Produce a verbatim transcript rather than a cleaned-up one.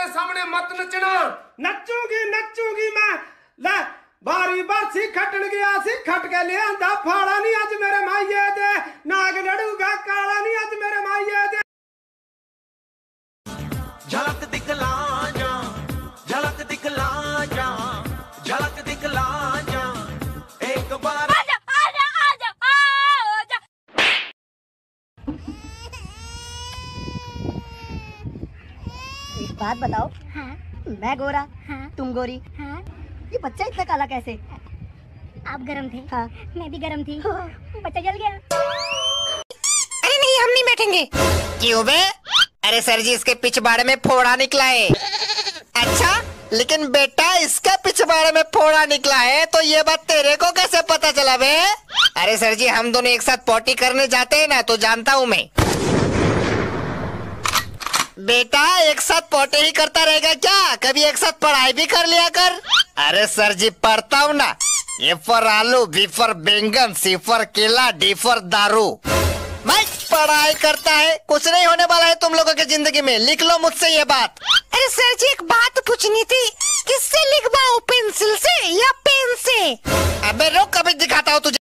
के सामने मत नचना। नचूंगी नचूंगी मैं। ले बारी बरसी खटन गया सी खट के ले आंदा फाड़ा नहीं अज मेरे माइये दे नाग लड़ूगा काला नहीं अज मेरे माइये दे। झलक दिखला जा झलक दिखला जा झलक दिखला जा एक बार आजा आजा आजा आजा। एक बात बताओ। हाँ? मैं गोरा, हाँ? तुम गोरी, हाँ? ये बच्चा इतना काला कैसे? आप गरम थे। हाँ। मैं भी गरम थी। बच्चा जल गया। अरे नहीं, हम नहीं बैठेंगे। क्यों बे? अरे सर जी, इसके पिछवाड़े में फोड़ा निकला है। अच्छा, लेकिन बेटा इसका पिछवाड़े में फोड़ा निकला है तो ये बात तेरे को कैसे पता चला बे? अरे सर जी, हम दोनों एक साथ पॉटी करने जाते हैं ना, तो जानता हूँ मैं। बेटा एक साथ पोटे ही करता रहेगा क्या? कभी एक साथ पढ़ाई भी कर लिया कर। अरे सर जी, पढ़ता हूँ ना। A for aloo, B for baingan, C for kela, D for daru. भाई पढ़ाई करता है, कुछ नहीं होने वाला है तुम लोगों की जिंदगी में। लिख लो मुझसे ये बात। अरे सर जी, एक बात पूछनी थी, किससे लिखवाऊं, पेंसिल से या पेन से? अबे रुक, कभी दिखाता हूँ तुझे।